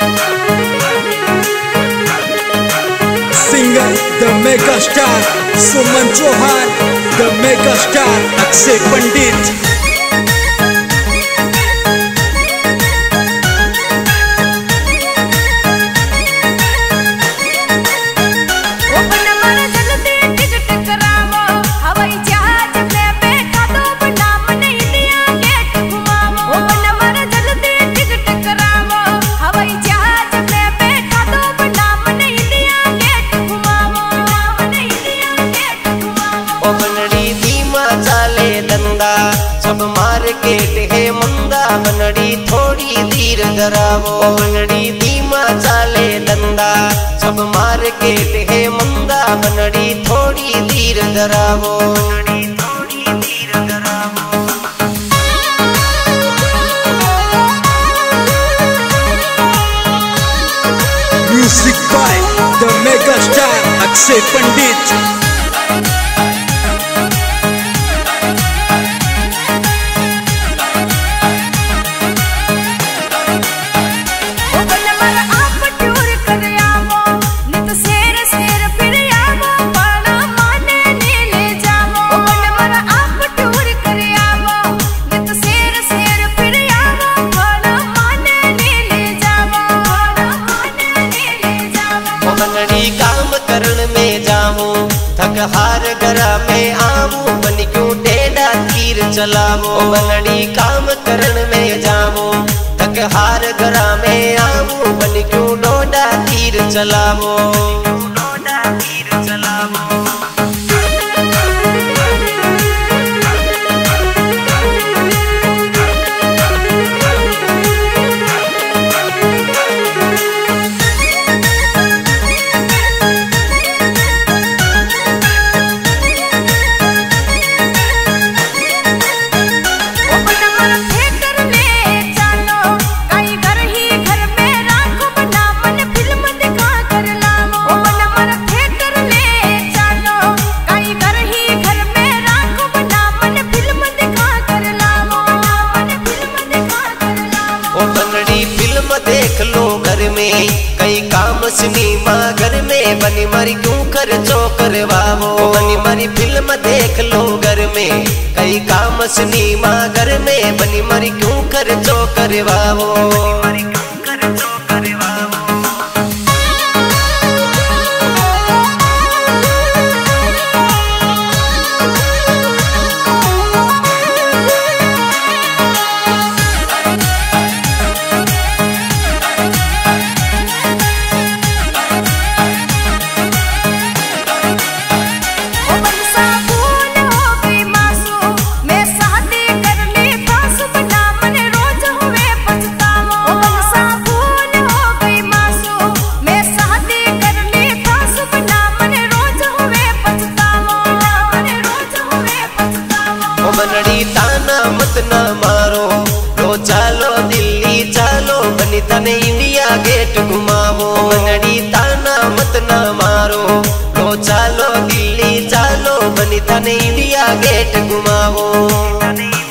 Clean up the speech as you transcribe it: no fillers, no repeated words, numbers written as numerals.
Singer, the mega star Suman Chauhan, the mega star Akshay Pandit. सब market है मंदा बनड़ी थोड़ी धीर धरावो। बनड़ी धीमा चाले धंधा सब मार्केट है मंदा बनड़ी थोड़ी धीर धरावो। Music by the mega star Akshay Pandit. थक हार घरा में आऊं बन क्यों टेढ़ा तीर चलावो। बनड़ी काम करण में जाऊं थक हार घरा में आऊं बन क्यों डोडा तीर चलावो। देख लो घर में कई काम सिनेमा घर में बनी मरी क्यों खर्चो करवावो। बनी मरी फिल्म देख लो घर में कई काम सिनेमा घर में बनी मरी क्यों खर्चो करवावो। बनड़ी ताना मत न मारो लो चालो दिल्ली चालो बनी तने इंडिया गेट घुमावो। बनड़ी ताना मत न मारो लो चालो दिल्ली चालो बनी तने इंडिया गेट घुमावो।